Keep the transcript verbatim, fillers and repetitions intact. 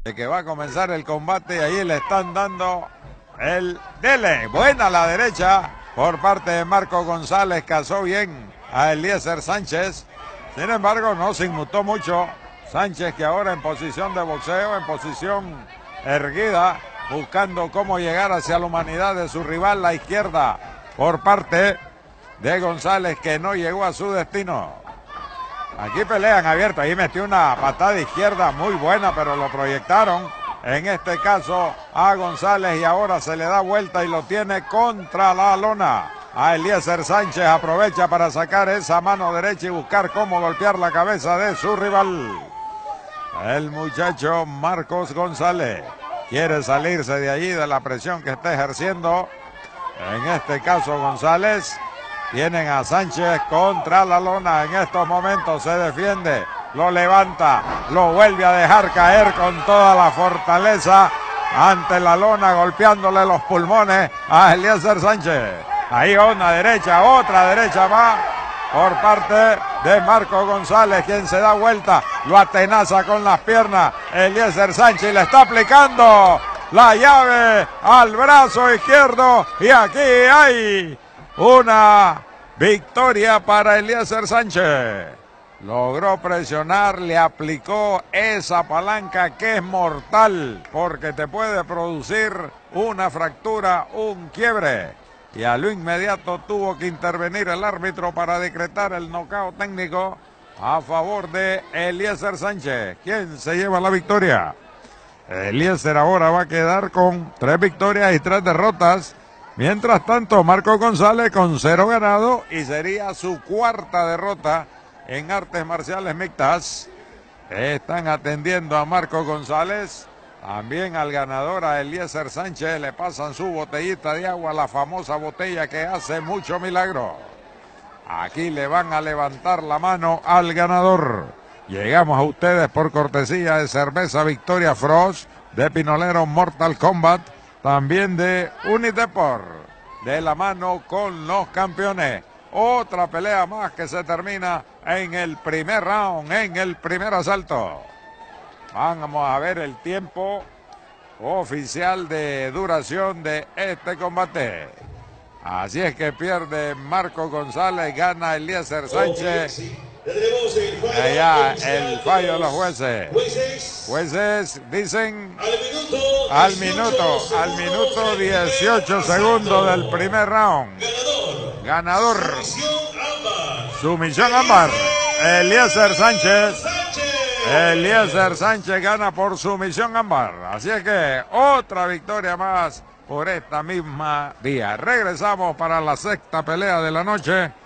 de que va a comenzar el combate y ahí le están dando el dele. Buena a la derecha por parte de Marco González, cazó bien a Eliezer Sánchez. Sin embargo, no se inmutó mucho Sánchez, que ahora en posición de boxeo, en posición erguida, buscando cómo llegar hacia la humanidad de su rival, la izquierda, por parte de González, que no llegó a su destino. Aquí pelean abierto, ahí metió una patada izquierda muy buena, pero lo proyectaron, en este caso, a González, y ahora se le da vuelta y lo tiene contra la lona. A Eliezer Sánchez aprovecha para sacar esa mano derecha y buscar cómo golpear la cabeza de su rival. El muchacho Marcos González quiere salirse de allí, de la presión que está ejerciendo. En este caso González. Tienen a Sánchez contra la lona. En estos momentos se defiende. Lo levanta. Lo vuelve a dejar caer con toda la fortaleza ante la lona, golpeándole los pulmones a Eliezer Sánchez. Ahí una derecha, otra derecha más por parte de Marco González, quien se da vuelta, lo atenaza con las piernas Eliezer Sánchez y le está aplicando la llave al brazo izquierdo, y aquí hay una victoria para Eliezer Sánchez. Logró presionar, le aplicó esa palanca que es mortal porque te puede producir una fractura, un quiebre. Y a lo inmediato tuvo que intervenir el árbitro para decretar el nocaut técnico a favor de Eliezer Sánchez, quien se lleva la victoria. Eliezer ahora va a quedar con tres victorias y tres derrotas. Mientras tanto, Marco González con cero ganado y sería su cuarta derrota en artes marciales mixtas. Están atendiendo a Marco González. También al ganador, a Eliezer Sánchez, le pasan su botellita de agua, la famosa botella que hace mucho milagro. Aquí le van a levantar la mano al ganador. Llegamos a ustedes por cortesía de Cerveza Victoria Frost, de Pinolero Mortal Kombat, también de Unideport, de la mano con los campeones. Otra pelea más que se termina en el primer round, en el primer asalto. Vamos a ver el tiempo oficial de duración de este combate. Así es que pierde Marco González, gana Eliezer Sánchez. Allá el fallo de los jueces. Jueces dicen al minuto, al minuto dieciocho segundos del primer round. Ganador. Sumisión ámbar. Eliezer Sánchez. Eliezer Sánchez gana por sumisión ámbar. Así es que otra victoria más por esta misma vía. Regresamos para la sexta pelea de la noche.